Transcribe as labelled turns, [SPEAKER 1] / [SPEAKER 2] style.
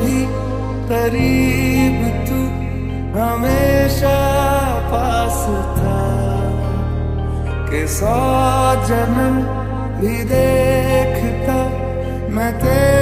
[SPEAKER 1] भी करीब तू हमेशा पास था कि 100 जन्म भी देखता मैं तेरे